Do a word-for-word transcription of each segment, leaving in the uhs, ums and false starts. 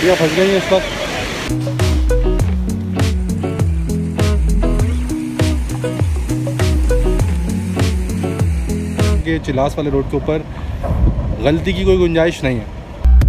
गाड़ियाँ फंस गई हैं इस वक्त। के चिलास वाले रोड के ऊपर गलती की कोई गुंजाइश नहीं है।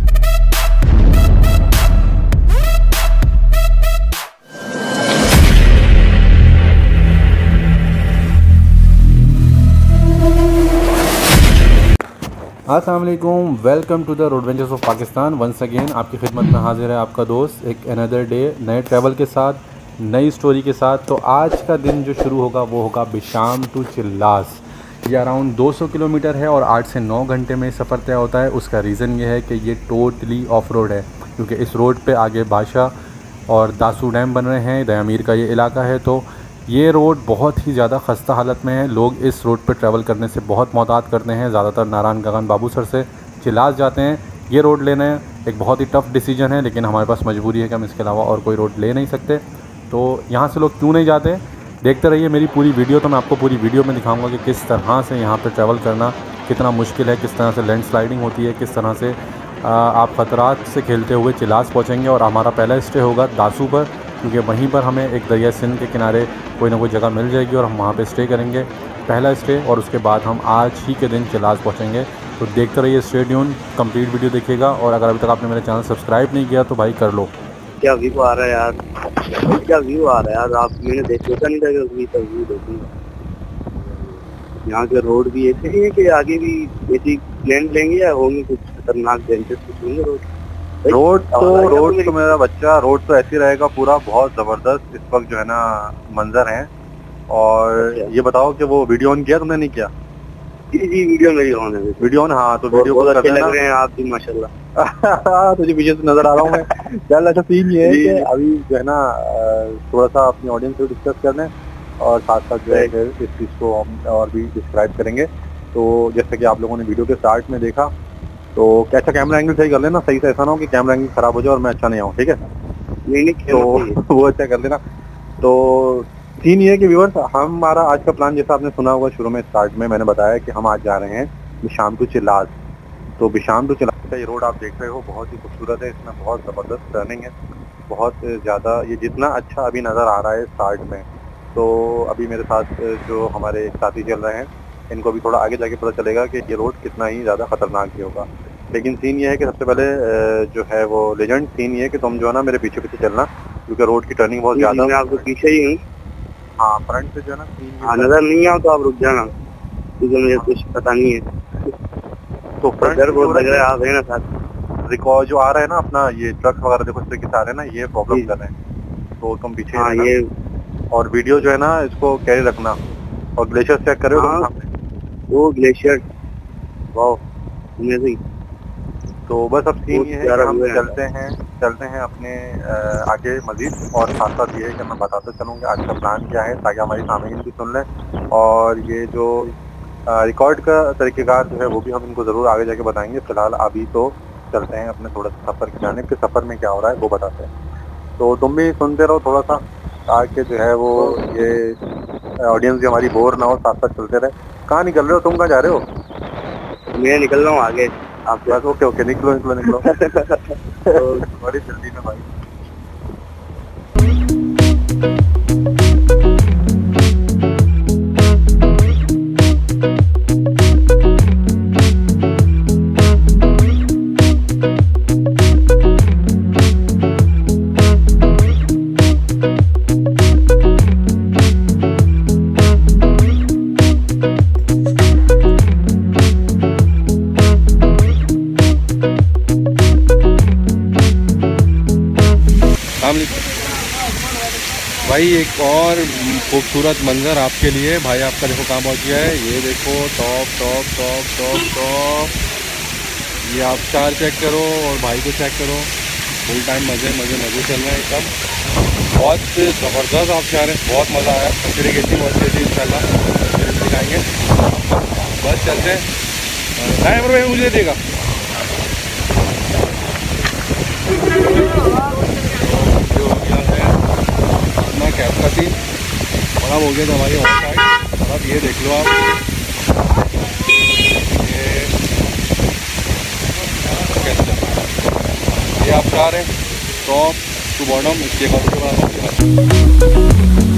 अस्सलाम वालेकुम, welcome to the road ventures of Pakistan. Once again आपकी खिदमत में हाजिर है आपका दोस्त एक अनदर डे नए ट्रैवल के साथ, नई स्टोरी के साथ। तो आज का दिन जो शुरू होगा वो होगा बिशाम टू चिल्लास। ये अराउंड दो सौ किलोमीटर है और आठ से नौ घंटे में सफ़र तय होता है। उसका रीज़न ये है कि ये टोटली ऑफ रोड है, क्योंकि इस रोड पे आगे बादशाह और दासू डैम बन रहे हैं। दयामीर का ये इलाका है, तो ये रोड बहुत ही ज़्यादा खस्ता हालत में है। लोग इस रोड पर ट्रैवल करने से बहुत मोहतात करते हैं। ज़्यादातर नारायण गगन बाबूसर से चिलास जाते हैं। ये रोड लेना एक बहुत ही टफ़ डिसीजन है, लेकिन हमारे पास मजबूरी है कि हम इसके अलावा और कोई रोड ले नहीं सकते। तो यहाँ से लोग क्यों नहीं जाते, देखते रहिए मेरी पूरी वीडियो। तो मैं आपको पूरी वीडियो में दिखाऊंगा कि किस तरह से यहाँ पर ट्रैवल करना कितना मुश्किल है, किस तरह से लैंड स्लाइडिंग होती है, किस तरह से आप ख़तरात से खेलते हुए चिलास पहुँचेंगे। और हमारा पहला स्टे होगा दासू पर, क्योंकि वहीं पर हमें एक दरिया सिंध के किनारे कोई ना कोई जगह मिल जाएगी और हम वहाँ पे स्टे करेंगे, पहला स्टे। और उसके बाद हम आज ही के दिन चिलास पहुँचेंगे। तो देखते रहिए, स्टे ट्यून, कंप्लीट वीडियो देखिएगा। और अगर अभी तक आपने मेरे चैनल सब्सक्राइब नहीं किया तो भाई कर लो। क्या व्यू आ रहा है यार, क्या व्यू आ रहा है यार। आप मैंने देख सोचा नहीं था कि व्यू देखूंगा। यहाँ के रोड भी ऐसे ही है कि आगे भी ऐसी प्लेन लेंगे या होंगे कुछ खतरनाक बेंचेस कुछ होंगे रोड। रोड तो रोड तो मेरा बच्चा रोड तो ऐसे रहेगा पूरा, बहुत जबरदस्त इस वक्त जो है ना मंजर है। और ये बताओ कि वो वीडियो ऑन किया तुमने, नहीं किया? जी जी वीडियो मेरी ऑन है। वीडियो ऑन, हाँ तो वीडियो बहुत अच्छे लग रहे हैं आप भी माशाल्लाह। तुझे पीछे से नजर आ रहा हूँ मैं। चल अच्छा सीन ये है कि अभी जो है ना थोड़ा सा अपनी ऑडियंस से डिस्कस कर लें और साथ साथ जो है इस चीज़ को हम और भी डिस्क्राइब करेंगे। तो जैसे कि आप लोगों ने वीडियो के स्टार्ट में देखा, तो कैसा कैमरा एंगल सही कर लेना, सही से ऐसा ना हो कि कैमरा एंगल खराब हो जाए और मैं अच्छा नहीं आऊँ, ठीक है? नहीं नहीं तो वो अच्छा कर लेना। तो सीन ये है कि व्यूअर्स, हमारा आज का प्लान जैसा आपने सुना होगा शुरू में स्टार्ट में मैंने बताया कि हम आज जा रहे हैं बिशाम टू चिल्लास। तो बिशाम टू चिल्लास का ये रोड आप देख रहे हो, बहुत ही खूबसूरत है। इसमें बहुत ज़बरदस्त टर्निंग है, बहुत ज़्यादा। ये जितना अच्छा अभी नज़र आ रहा है स्टार्ट में, तो अभी मेरे साथ जो हमारे साथी चल रहे हैं इनको भी थोड़ा आगे जाके पता चलेगा कि ये रोड कितना ही ज़्यादा खतरनाक भी होगा। लेकिन सीन ये है कि सबसे पहले जो है वो लेजेंड सीन ये है कि तुम जो है ना मेरे पीछे पीछे चलना, क्योंकि रोड की टर्निंग बहुत ज़्यादा। मैं आपको पीछे ही हूँ। हाँ फ्रंट से जो है ना हाँ, नजर नहीं आओ तो आप रुक जाना, क्योंकि मुझे कुछ पता नहीं है। तो फ्रंट बहुत लग रहा है, आप है ना साथ रिकॉर्ड जो आ रहा है ना अपना, ये ट्रक वगैरह देखो इस तरीके से आ रहे हैं ना, ये प्रॉब्लम कर रहे हैं। तो तुम पीछे हाँ ये और वीडियो जो है ना इसको कैरी रखना और ग्लेशियर चेक करो। हाँ, वो ग्लेशियर वाह अमेजिंग। तो बस अब सीन ये है कि हम चलते हैं चलते हैं अपने आगे मजीद, और साथ साथ ये है कि मैं बताता चलूँगा आज का प्लान क्या है, ताकि हमारी सामग्री भी सुन लें। और ये जो रिकॉर्ड का तरीक़ेकार जो है वो भी हम इनको ज़रूर आगे जाके बताएंगे। फ़िलहाल अभी तो चलते हैं अपने थोड़ा सा सफ़र की जानिब, के सफ़र में क्या हो रहा है वो बताते हैं। तो तुम भी सुनते रहो थोड़ा सा, ताकि जो है वो ये ऑडियंस भी हमारी बोर ना हो, साथ साथ चलते रहे। कहाँ निकल रहे हो तुम, कहाँ जा रहे हो? मैं निकल रहा हूँ आगे। आप बस ओके ओके निकलो निकलो निकलो। तो बड़ी जल्दी में भाई। भाई एक और खूबसूरत मंजर आपके लिए। भाई आपका देखो कहाँ पहुँच गया है, ये देखो top top top top top. ये आप चार चेक करो और भाई को चेक करो, फुल टाइम मज़े मज़े मज़े चल रहे हैं एकदम। बहुत ज़बरदस्त आप चाह रहे हैं, बहुत मज़ा आया। फिर एक ऐसी मौज थी इंशाल्लाह फिर दिखाएँगे। बस चलते हैं, ड्राइवर भाई मुझे देगा। कैब का सीन खराब हो गया था भाई, और साइड अब ये देख लो आप, ये ये आप चाह रहे हैं टॉप टू बॉटम इसके बाद बनाता हूँ।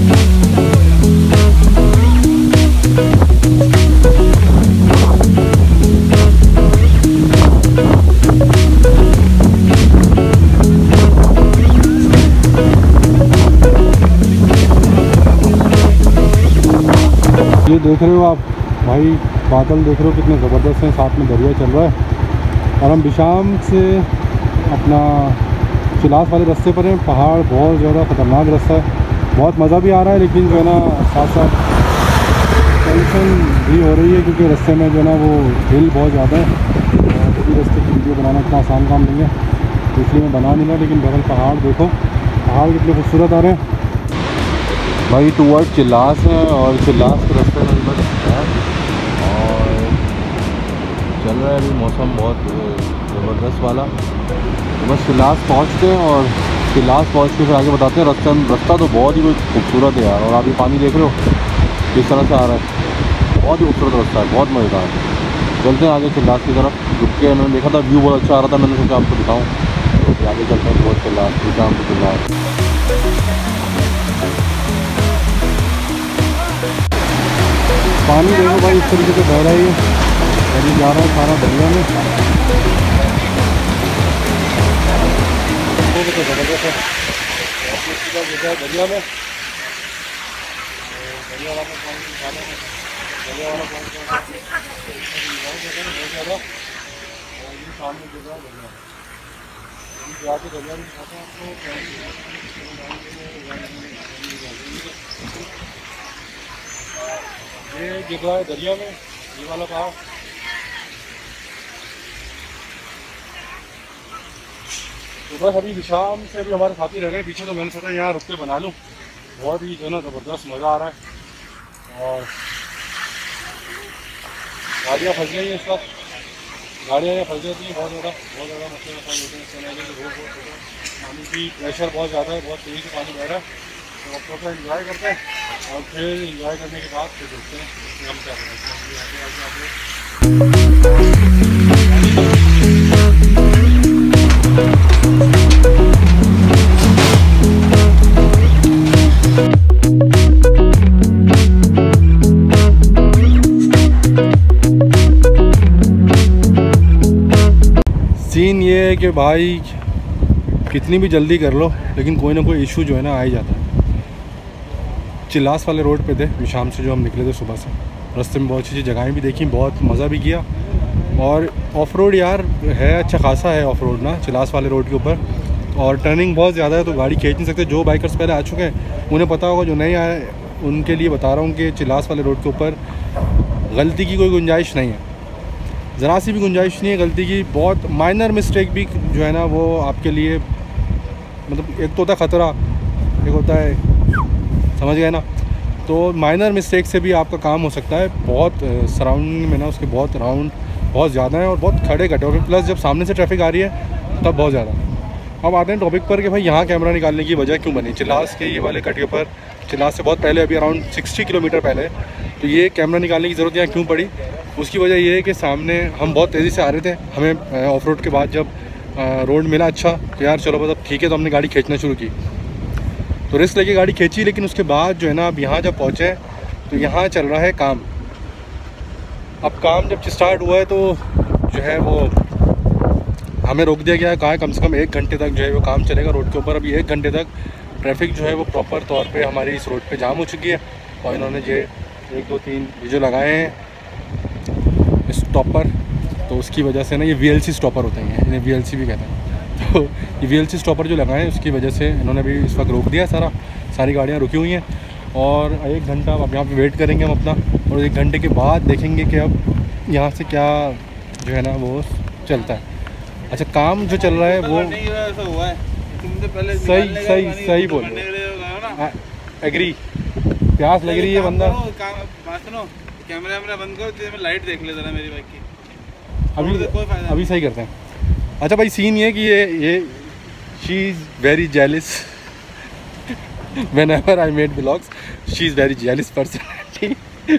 ये देख रहे हो आप भाई, बादल देख रहे हो कितने ज़बरदस्त हैं, साथ में दरिया चल रहा है। और हम बिशाम से अपना चिलास वाले रास्ते पर हैं। पहाड़ बहुत ज़्यादा ख़तरनाक रास्ता है, बहुत मज़ा भी आ रहा है, लेकिन जो है ना साथ साथ टेंशन भी हो रही है, क्योंकि रास्ते में जो है ना वो हिल बहुत ज़्यादा है। और भी रास्ते की वीडियो बनाना इतना आसान काम नहीं है, इसलिए मैं बना नहीं रहा। लेकिन बहरहाल पहाड़ देखो, पहाड़ कितने खूबसूरत आ रहे हैं भाई। टूवर्ड चिलास है और चिलास के रास्ते में बस है और चल रहा है अभी मौसम बहुत ज़बरदस्त वाला। तो बस चिलास पहुँचते हैं और चिलास पहुँच के फिर आगे बताते हैं। रास्ता रास्ता तो बहुत ही खूबसूरत है यार। और आप ये पानी देख रहे हो किस तरह से आ रहा है, बहुत ही खूबसूरत रास्ता है, बहुत मज़ेदार है। चलते हैं आगे चिलास की तरफ। रुक के मैंने देखा था व्यू बहुत अच्छा आ रहा था, मैंने सोचा आपको दिखाऊँ। तो आगे चलते हैं बहुत चिलास, शाम को चिलास। पानी देखो भाई इस तरीके से बह रहा है, अभी जा रहा है सारा दरिया में। तो ज़बरदस्त है दरिया में, दरिया वाला पानी दरिया वाला पानी सामने दरिया जाके दरिया में दिखाते हैं आपको। ये जगह है दरिया में, ये वाला पहाड़। तो बस अभी विशाम से भी हमारे साथी रह गए पीछे, तो मैंने सोचा यहाँ रुक के बना लूँ। बहुत ही जो है ना ज़बरदस्त मज़ा आ रहा है। और गाड़ियाँ फंस गई हैं इस वक्त, गाड़ियाँ यहाँ फंस जाती हैं बहुत ज़्यादा, बहुत ज़्यादा मसले मसाइल होते हैं इससे। रोड बहुत छोटा, पानी की प्रेशर बहुत ज़्यादा है, बहुत तेज़ी से पानी बह रहा है। तो अब थोड़ा इन्जॉय करते हैं और फिर इन्जॉय करने के बाद फिर देखते हैं कि हम क्या करें। सीन ये है कि भाई कितनी भी जल्दी कर लो लेकिन कोई ना कोई इशू जो है ना आ ही जाता है। चिलास वाले रोड पे थे विशाम से, जो हम निकले थे सुबह से। रास्ते में बहुत अच्छी अच्छी जगहें भी देखी, बहुत मज़ा भी किया। और ऑफ रोड यार है, अच्छा खासा है ऑफ रोड ना चिलास वाले रोड के ऊपर। और टर्निंग बहुत ज़्यादा है, तो गाड़ी खींच नहीं सकते। जो बाइकर्स पहले आ चुके हैं उन्हें पता होगा, जो नहीं आए उनके लिए बता रहा हूँ कि चिलास वाले रोड के ऊपर गलती की कोई गुंजाइश नहीं है, ज़रा सी भी गुंजाइश नहीं है गलती की। बहुत माइनर मिस्टेक भी जो है ना वो आपके लिए, मतलब एक तो होता है ख़तरा, एक होता है, समझ गए ना। तो माइनर मिस्टेक से भी आपका काम हो सकता है। बहुत सराउंडिंग में ना उसके बहुत राउंड बहुत ज़्यादा है और बहुत खड़े खड़े, और प्लस जब सामने से ट्रैफिक आ रही है तब बहुत ज़्यादा। अब आते हैं टॉपिक पर कि भाई यहाँ कैमरा निकालने की वजह क्यों बनी। चिलास के ये वाले कट के ऊपर, चिलास से बहुत पहले, अभी अराउंड साठ किलोमीटर पहले, तो ये कैमरा निकालने की ज़रूरत यहाँ क्यों पड़ी। उसकी वजह ये है कि सामने हम बहुत तेज़ी से आ रहे थे, हमें ऑफ रोड के बाद जब रोड मिला अच्छा तो यार चलो मतलब ठीक है, तो हमने गाड़ी खींचना शुरू की। तो रिस्क लेके गाड़ी खींची, लेकिन उसके बाद जो है ना अब यहाँ जब पहुँचे तो यहाँ चल रहा है काम। अब काम जब स्टार्ट हुआ है तो जो है वो हमें रोक दिया गया है, कहा है कम से कम एक घंटे तक जो है वो काम चलेगा रोड के ऊपर। अभी एक घंटे तक ट्रैफिक जो है वो प्रॉपर तौर पे हमारी इस रोड पे जाम हो चुकी है। और इन्होंने ये एक दो तीन ये जो लगाए हैं स्टॉपर, तो उसकी वजह से ना ये वी एल सी स्टॉपर होते हैं, इन्हें वी एल सी भी कहते हैं। तो ये वी एल सी स्टॉपर जो लगाए हैं उसकी वजह से इन्होंने भी इस वक्त रोक दिया सारा, सारी गाड़ियाँ रुकी हुई हैं। और एक घंटा अब यहाँ पे वेट करेंगे हम अपना, और एक घंटे के बाद देखेंगे कि अब यहाँ से क्या जो है ना वो चलता है। अच्छा काम जो चल रहा है वो ऐसा हुआ है, तुमसे पहले सही सही सही बोल एग्री। प्यास लग रही है बंदा। बात सुनो, कैमरा वैमरा बंद करो, तो लाइट देख ले जरा मेरी बाइक की। अभी कोई फायदा अभी सही करते हैं। अच्छा भाई सीन ये कि ये ये she is very jealous whenever I made vlogs, she is very jealous personality.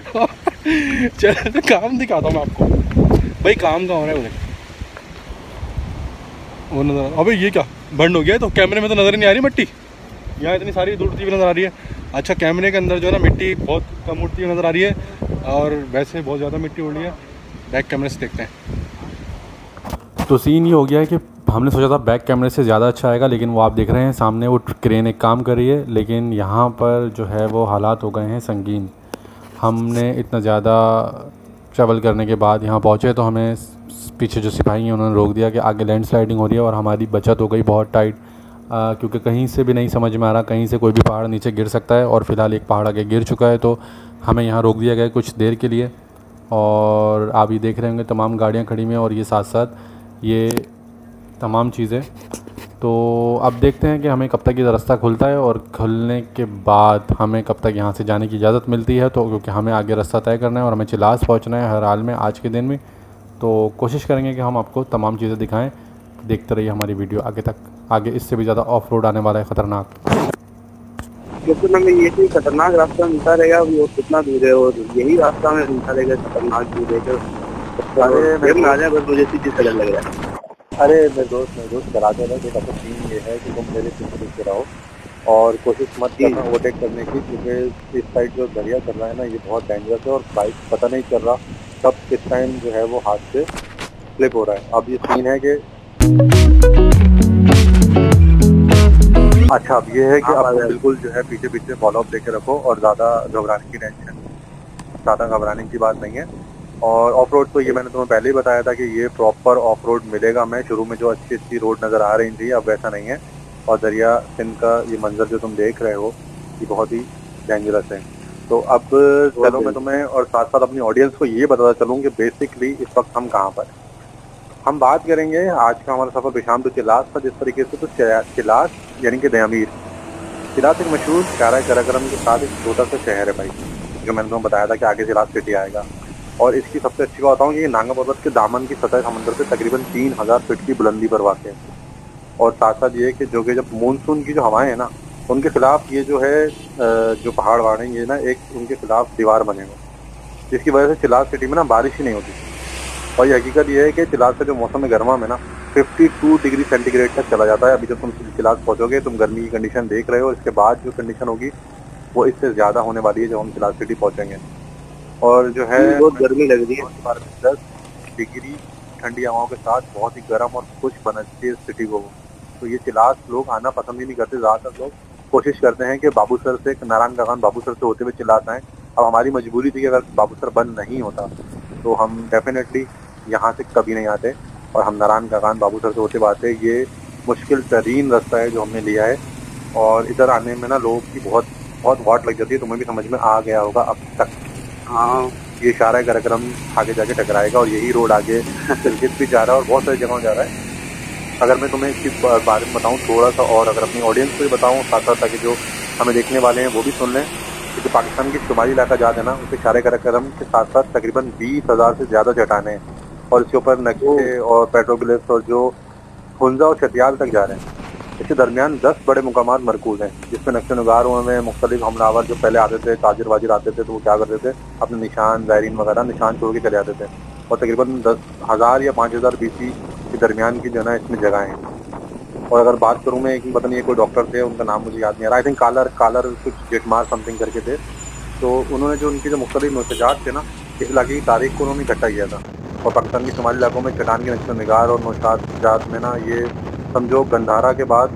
चलो तो काम दिखाता हूँ मैं आपको। भाई काम का हो रहा है वो देख, वो नजर। अबे ये क्या, बंद हो गया है, तो कैमरे में तो नज़र ही नहीं आ रही मिट्टी। यहाँ इतनी सारी धूल उड़ती हुई नज़र आ रही है। अच्छा, कैमरे के अंदर जो है ना मिट्टी बहुत कम उड़ती हुई नज़र आ रही है, और वैसे बहुत ज़्यादा मिट्टी उड़ रही है। बैक कैमरे से देखते हैं। तो सीन ये हो गया है कि हमने सोचा था बैक कैमरे से ज़्यादा अच्छा आएगा, लेकिन वो आप देख रहे हैं सामने वो क्रेन एक काम कर रही है, लेकिन यहाँ पर जो है वो हालात हो गए हैं संगीन। हमने इतना ज़्यादा ट्रैवल करने के बाद यहाँ पहुँचे तो हमें पीछे जो सिपाही हैं उन्होंने रोक दिया कि आगे लैंड स्लाइडिंग हो रही है, और हमारी बचत हो गई बहुत टाइट, आ, क्योंकि कहीं से भी नहीं समझ में आ रहा, कहीं से कोई भी पहाड़ नीचे गिर सकता है, और फ़िलहाल एक पहाड़ आगे गिर चुका है। तो हमें यहाँ रोक दिया गया कुछ देर के लिए, और आप ये देख रहे होंगे तमाम गाड़ियाँ खड़ी हुई हैं, और ये साथ साथ ये तमाम चीज़ें। तो अब देखते हैं कि हमें कब तक ये रास्ता खुलता है, और खुलने के बाद हमें कब तक यहाँ से जाने की इजाज़त मिलती है। तो क्योंकि हमें आगे रास्ता तय करना है और हमें चिलास पहुँचना है हर हाल में आज के दिन में, तो कोशिश करेंगे कि हम आपको तमाम चीज़ें दिखाएं। देखते रहिए हमारी वीडियो आगे तक। आगे इससे भी ज़्यादा ऑफ रोड आने वाला है ख़तरनाक, क्योंकि हमें ये भी खतरनाक रास्ता मिलता रहेगा, वो कितना दूर है, और यही रास्ता हमें मिलता रहेगा खतरनाक दूर है। अरे आ जाए बस, मुझे सीधी सड़क लग रहा है। अरे मेरे दोस्त मेरे दोस्त चलाते रहे। देखो सीन ये है कि तुम मेरे पीछे पीछे रहो और कोशिश मत करना ओवरटेक करने की, क्योंकि इस साइड जो दरिया चल रहा है ना, ये बहुत डेंजरस है, और बाइक पता नहीं चल रहा कब किस टाइम जो है वो हाथ से स्लिप हो रहा है। अब ये सीन है कि अच्छा अब ये है कि आप बिल्कुल जो है पीछे पीछे फॉलो अप लेके रखो, और ज़्यादा घबराने की टेंशन ज़्यादा घबराने की बात नहीं है। और ऑफ रोड तो ये मैंने तुम्हें पहले ही बताया था कि ये प्रॉपर ऑफ रोड मिलेगा। मैं शुरू में जो अच्छी अच्छी रोड नज़र आ रही थी, अब वैसा नहीं है, और दरिया सिंध का ये मंजर जो तुम देख रहे हो ये बहुत ही डेंजरस है। तो अब चलो मैं तुम्हें और साथ साथ अपनी ऑडियंस को ये बताता चलूँ कि बेसिकली इस वक्त हम कहाँ पर हम बात करेंगे। आज का हमारा सफ़र बिशाम टू चिलास था जिस तरीके से, तो चिलास यानी कि दयामीर। चिलास एक मशहूर शारा कराक्रम के साथ एक छोटा सा शहर है भाई, जो मैंने तुम्हें बताया था कि आगे चिलास सिटी आएगा। और इसकी सबसे अच्छी बात बताऊँ कि ये नांगा पर्वत के दामन की सतह समंदर से तकरीबन तीन हज़ार फीट की बुलंदी पर वाक़ है। और साथ साथ ये कि जो कि जब मानसून की जो हवाएं हैं ना, उनके खिलाफ ये जो है जो पहाड़ वहाड़ हैं ये ना एक उनके खिलाफ दीवार बने हुए, जिसकी वजह से चिलास सिटी में ना बारिश ही नहीं होती। और ये हकीकत ये है कि चिलास का जो मौसम गर्मा में ना बावन डिग्री सेंटीग्रेड तक चला जाता है। अभी जब तुम चिलास पहुँचोगे तुम गर्मी की कंडीशन देख रहे हो, इसके बाद जो कंडीशन होगी वो इससे ज़्यादा होने वाली है जब हम चिलास सिटी पहुँचेंगे। और जो है बहुत गर्मी लग रही है, दस डिग्री ठंडी हवाओं के साथ बहुत ही गर्म और खुश बनती है सिटी को। तो ये चिलास लोग आना पसंद ही नहीं करते, ज़्यादातर लोग कोशिश करते हैं कि बाबूसर से नारायण कागान बाबूसर से होते हुए चिलास आएँ। अब हमारी मजबूरी थी कि अगर बाबूसर बंद नहीं होता तो हम डेफिनेटली यहाँ से कभी नहीं आते और हम नारायण कागान बाबूसर से होते हुए आते। ये मुश्किल तरीन रास्ता है जो हमने लिया है, और इधर आने में ना लोगों की बहुत बहुत वाट लग जाती है। तुम्हें भी समझ में आ गया होगा अब तक। हाँ, ये शारा कार्यक्रम आगे जाके टकराएगा, और यही रोड आगे सिलगित भी जा रहा है और बहुत सारी जगहों जा रहा है। अगर मैं तुम्हें इसके बारे में बताऊं थोड़ा सा, और अगर अपनी ऑडियंस को भी बताऊं साथ साथ, ताकि जो हमें देखने वाले हैं वो भी सुन लें कि जो पाकिस्तान की शुमाली इलाका जाते हैं ना, उसे शारा कार्यक्रम के साथ साथ तकरीबन बीस हज़ार से ज़्यादा चट्टानें हैं, और इसके ऊपर नक्शे और पेट्रोग्लिफ्स और जो हुंजा और छतियाल तक जा रहे हैं। इसके दरमियान दस बड़े मुकामात मरकूज़ हैं जिसमें नक्शे नगार में मुख्तलिफ हमलावर जो पहले आते थे, ताजिर वाजिर आते थे, तो वो क्या करते थे अपने निशान ज़ायरीन वगैरह निशान छोड़ के चले आते थे। और तकरीबन दस हज़ार या पाँच हज़ार बीसी के दरमियान की जो है इसमें जगह हैं। और अगर बात करूँ मैं, एक पता नहीं कोई डॉक्टर थे, उनका नाम मुझे याद नहीं आ रहा, आई थिंक कालर कालर कुछ जेटमार समथिंग करके थे। तो उन्होंने जो उनकी जो मुख्तलिफ नौशजात थे ना, इस इलाके की तारीख को उन्होंने इकट्ठा किया था। और पाकिस्तान के शुमाली इलाकों में चट्टान के नक्शे नगार और नौशजात में ना ये समझो गंधारा के बाद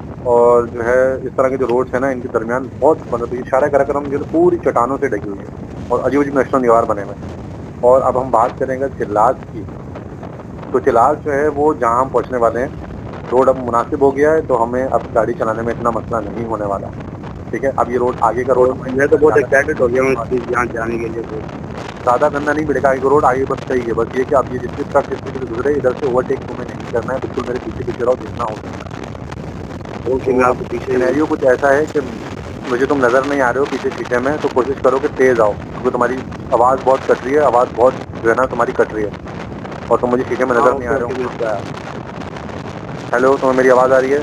और जो है इस तरह के जो रोड्स हैं ना, इनके दरमियान बहुत मतलब ये शारा कार्यक्रम जो पूरी चट्टानों से ढकी हुई है और अजीब अजीब नक्शे नगार बने हुए हैं। और अब हम बात करेंगे चिलास की। तो चिलास जो है वो जहाँ हम पहुँचने वाले हैं, रोड अब मुनासिब हो गया है, तो हमें अब गाड़ी चलाने में इतना मसला नहीं होने वाला। ठीक है, अब ये रोड आगे का रोड मैं तो बहुत एक्साइटेड हो गया हूँ यहाँ जाने के लिए। ज़्यादा गंदा नहीं पड़ेगा, आगे रोड आगे बस सही है। बस ये कि आप ये जितने ट्रक जितने से गुजरे इधर से ओवरटेक तुम्हें नहीं करना है, बिल्कुल मेरे पीछे पीछे रहो जितना हो सकता है। ओके, मैं आपको पीछे सिनेरियो कुछ ऐसा है कि मुझे तुम नज़र नहीं आ रहे हो पीछे पीछे में, तो कोशिश करो कि तेज़ आओ, क्योंकि तुम्हारी आवाज़ बहुत कट रही है, आवाज़ बहुत जो है ना तुम्हारी कट रही है और तुम मुझे पीछे में नज़र नहीं आ रहे हो। हेलो, तुम्हें मेरी आवाज़ आ रही है?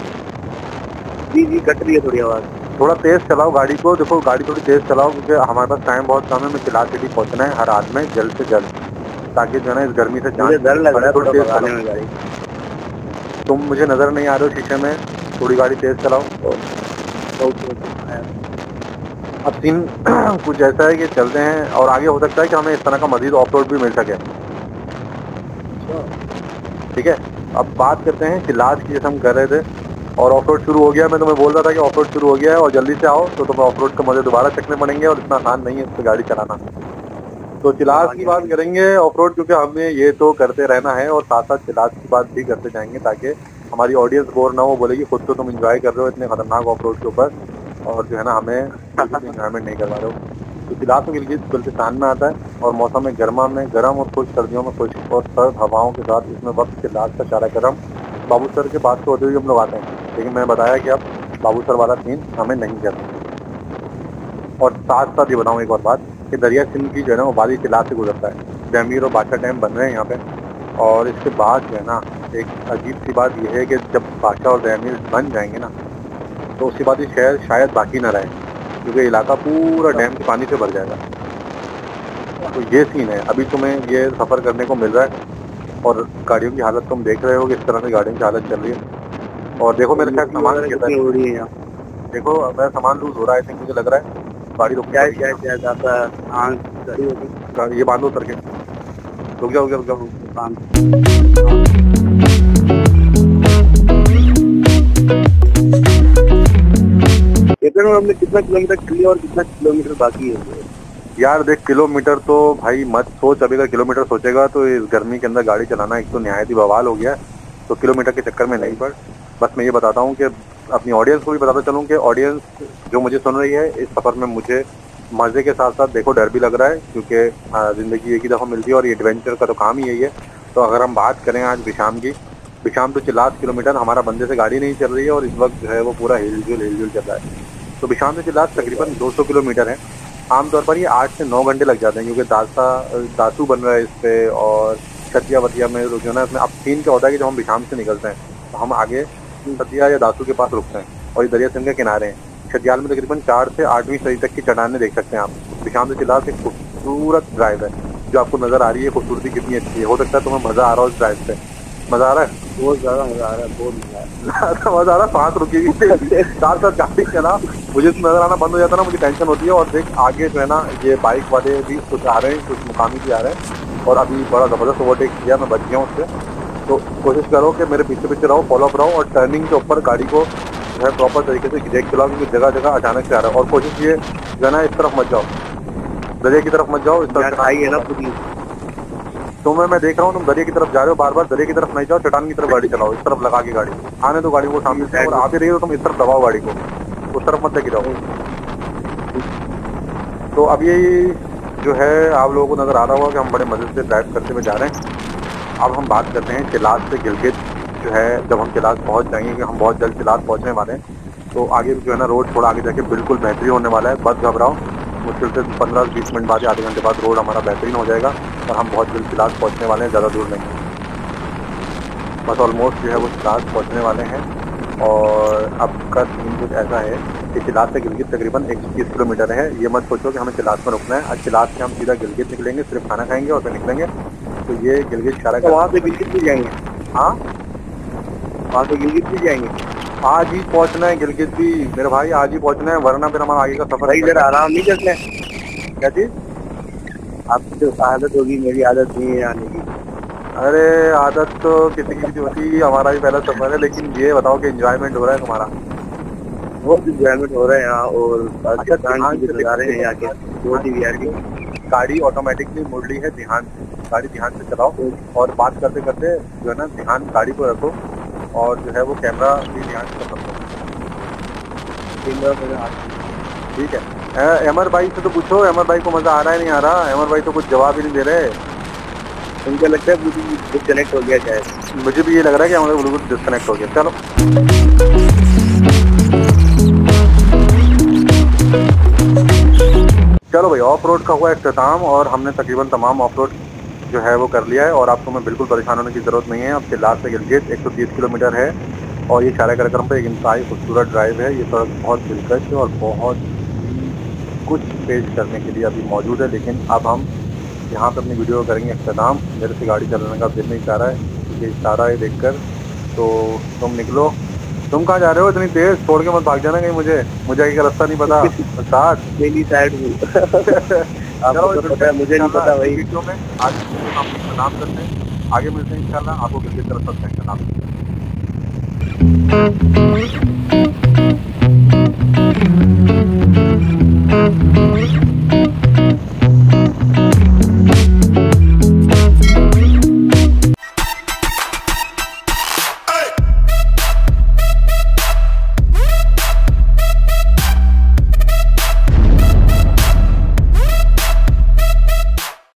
जी जी कट रही है थोड़ी आवाज़। थोड़ा तेज़ चलाओ गाड़ी को, देखो गाड़ी थोड़ी तेज़ चलाओ, क्योंकि हमारे पास टाइम बहुत कम है। हमें चिलास सिटी पहुंचना है हर हाल में जल्द से जल्द, ताकि जो है ना इस गर्मी से जान डर लग रहा है थोड़ा तेज़ भगाने में गाड़ी। तुम मुझे नज़र नहीं आ रहे हो शीशे में, थोड़ी गाड़ी तेज़ चलाओ। अब सीन कुछ ऐसा है कि चलते हैं और आगे हो सकता है कि हमें इस तरह का मजीद ऑफ रोड भी मिल सके। ठीक है, अब बात करते हैं चिल्लास की, जैसे हम कर रहे थे और ऑफ रोड शुरू हो गया। मैं तुम्हें बोल रहा था कि ऑफ रोड शुरू हो गया है और जल्दी से आओ, तो तुम्हें ऑफ रोड का मजे दोबारा चखने पड़ेंगे और इतना आसान नहीं है इस पर गाड़ी चलाना। तो चिल्लास की बात करेंगे ऑफ रोड, क्योंकि हमें ये तो करते रहना है और साथ साथ चिल्लास की बात भी करते जाएंगे ताकि हमारी ऑडियंस बोर ना हो, बोलेगी खुद तो तुम इंजॉय कर रहे हो इतने खतरनाक ऑफ रोड के ऊपर और जो है ना हमें इंजॉयमेंट नहीं करवा रहे हो। तो चिल्लास में गिलगित बल्तिस्तान में आता है और मौसम में गर्मा में गर्म और खुश, सर्दियों में खुश और सर्द हवाओं के साथ इसमें वक्त चिल्लास का सारा गर्म बाबू सर के पास तो होते हुए हम लोग आते हैं, लेकिन मैंने बताया कि अब बाबू सर वाला सीन हमें नहीं करना। और साथ साथ ये बताऊँ एक और बात कि दरिया सिंध की जो है ना वो वादी चिल्लास से गुजरता है। जमीर और बादशाह डैम बन रहे हैं यहाँ पे और इसके बाद जो है ना एक अजीब सी बात यह है कि जब बादशाह और जमीर बन जाएंगे ना तो उसके बाद ये शहर शायद बाकी ना रहे, क्योंकि इलाका पूरा डैम के पानी से भर जाएगा। तो ये सीन है, अभी तुम्हें ये सफ़र करने को मिल रहा है और गाड़ियों की हालत तुम देख रहे हो कि इस तरह से गाड़ियों की हालत चल रही है। और देखो मेरे साथ सामान हो रही है, देखो मेरा सामान लूज हो रहा है, मुझे लग रहा है गाड़ी रुक क्या क्या क्या जाता है। हाँ गाड़ी ये बांधो उतर के, रुक जाओ रुक जाओ हमने कितना किलोमीटर किया और कितना किलोमीटर बाकी है यार? देख किलोमीटर तो भाई मत सोच, अभी अगर किलोमीटर सोचेगा तो इस गर्मी के अंदर गाड़ी चलाना एक तो निहायत ही बवाल हो गया है, तो किलोमीटर के चक्कर में नहीं पड़। बस मैं ये बताता हूँ कि अपनी ऑडियंस को भी बताता चलूँ कि ऑडियंस जो मुझे सुन रही है इस सफ़र में मुझे मज़े के साथ साथ देखो डर भी लग रहा है, क्योंकि ज़िंदगी एक ही दफ़ा मिलती है और ये एडवेंचर का तो काम ही यही है। तो अगर हम बात करें आज बिशाम की, बिशाम तो चिल्लास किलोमीटर हमारा बंदे से गाड़ी नहीं चल रही है और इस वक्त जो है वो पूरा हिलजुल हिलजुल चल रहा है। तो बिशाम से चिल्लास तकरीबन दो सौ किलोमीटर है। आमतौर पर ये आठ से नौ घंटे लग जाते हैं, क्योंकि दासा दासू बन रहा है इस पर और छतिया वतिया में जो ना इसमें अब सीन क्या होता है कि जब हम बिशाम से निकलते हैं तो हम आगे छतिया या दासू के पास रुकते हैं और ये दरिया सिंध के किनारे हैं। छतियाल में तकरीबन चार से आठवीं सदी तक की चट्टानें देख सकते हैं आप। बिशाम से चिल्लास एक खूबसूरत ड्राइव है जो आपको नज़र आ रही है, खूबसूरती कितनी अच्छी है। हो सकता है तुम्हें मज़ा आ रहा हो इस ड्राइव से, मज़ा आ रहा है? बहुत ज़्यादा मज़ा आ रहा है, बहुत मज़ा आ रहा है मज़ा आ रहा है। सांस रुकेगी साथ साथ गाड़ी चला, मुझे नज़र आना बंद हो जाता है ना, मुझे टेंशन होती है। और देख आगे जो है ना ये बाइक वाले भी कुछ आ रहे हैं, कुछ मुकामी भी आ रहे हैं और अभी बड़ा ज़बरदस्त ओवरटेक किया, मैं बच गया हूँ उससे। तो कोशिश करो कि मेरे पीछे पीछे रहो, फॉलो अप रहो और टर्निंग के ऊपर गाड़ी को जो है प्रॉपर तरीके से ब्रेक चलाओ, क्योंकि जगह जगह अचानक से आ रहा है। और कोशिश ये जो है ना इस तरफ मत जाओ, दरिया की तरफ मत जाओ, इस तरफ आई है ना पूरी। तो मैं मैं देख रहा हूँ तुम दरिया की तरफ जा रहे हो, बार बार दरिया की तरफ नहीं जाओ, चट्टान की तरफ गाड़ी चलाओ, इस तरफ लगा के गाड़ी आने दो गाड़ी को सामने से, और आ भी रही हो तुम इस तरफ दबाओ गाड़ी को, उस तरफ मत लेके जाओ। तो अब ये जो है आप लोगों को नज़र आ रहा होगा कि हम बड़े मजे से ड्राइव करते हुए जा रहे हैं। अब हम बात करते हैं चिल्लास से गिलगित जो है, जब हम चिल्लास पहुँच जाएंगे कि हम बहुत जल्द चिल्लास पहुँचने वाले हैं, तो आगे जो है ना रोड थोड़ा आगे जाके बिल्कुल बेहतरीन होने वाला है। बस घबराओ, मुश्किल से पंद्रह बीस मिनट बाद या आधे घंटे बाद रोड हमारा बेहतरीन हो जाएगा और हम बहुत जल्द चिल्लास पहुँचने वाले हैं, ज़्यादा दूर नहीं, बस ऑलमोस्ट जो है वो चिल्लास पहुँचने वाले हैं। और अब का सीन कुछ ऐसा है कि चिल्लास से गिलगित तकरीबन एक सौ तीस किलोमीटर है। ये मत सोचो कि हमें चिल्लास में रुकना है, आज चिल्लास से हम सीधा गिलगित निकलेंगे, सिर्फ खाना खाएंगे और फिर निकलेंगे। तो ये गिलगित इशारा तो वहाँ से गिलगित भी जाएंगे? हाँ वहाँ से गिलगित भी जाएंगे? आज ही पहुँचना है गिलगित भी मेरे भाई, आज ही पहुँचना है, वरना फिर हमारा आगे का सफर इधर आराम नहीं करना है। क्या चीज़? आपकी जो आदत होगी, मेरी आदत नहीं है आने की। अरे आदत तो किसी की भी होती है, हमारा भी पहला सफर है। लेकिन ये बताओ कि एंजॉयमेंट हो रहा है तुम्हारा? बहुत इंजॉयमेंट हो रहा है यहाँ और पाकिस्तान की नज़ारे हैं यहाँ के, बहुत ही वीआईपी। गाड़ी ऑटोमेटिकली मुड़ ली है, ध्यान से गाड़ी ध्यान से चलाओ और बात करते करते जो है ना ध्यान गाड़ी को रखो और जो है वो कैमरा भी ध्यान से रखो। ठीक है, अमर भाई से तो पूछो, अमर भाई को मज़ा आ रहा है नहीं आ रहा? अमर भाई तो कुछ जवाब ही नहीं दे रहे। उनको लगता है ब्लूटूथ डिस्कनेक्ट हो गया शायद। मुझे भी ये लग रहा है कि हमारा ब्लूटूथ डिस्कनेक्ट हो गया। चलो चलो भाई, ऑफ रोड का हुआ इख्तिताम और हमने तकरीबन तमाम ऑफ रोड जो है वो कर लिया है और आपको मैं बिल्कुल परेशान होने की ज़रूरत नहीं है। अब चिल्लास से गिलगित एक सौ तीस किलोमीटर है और ये शारा कार्यक्रम पर एक इंतहाई खूबसूरत ड्राइव है। ये सड़क बहुत दिलकश है और बहुत कुछ पेश करने के लिए अभी मौजूद है, लेकिन अब हम यहाँ पे अपनी वीडियो करेंगे इख्तिताम। मेरे से गाड़ी चलाने का दिल नहीं चाह रहा है, ये इशारा है देखकर तो तुम निकलो। तुम कहाँ जा रहे हो इतनी तेज? छोड़ के मत भाग जाना कहीं मुझे, मुझे आगे का रास्ता नहीं पता। साथ मेरी साइड में आपको तो पता है, मुझे नहीं पता भाई। वीडियो में आज हम नाम करते हैं, आगे मिलते हैं इंशाल्लाह। आपको किसी तरह सब नाम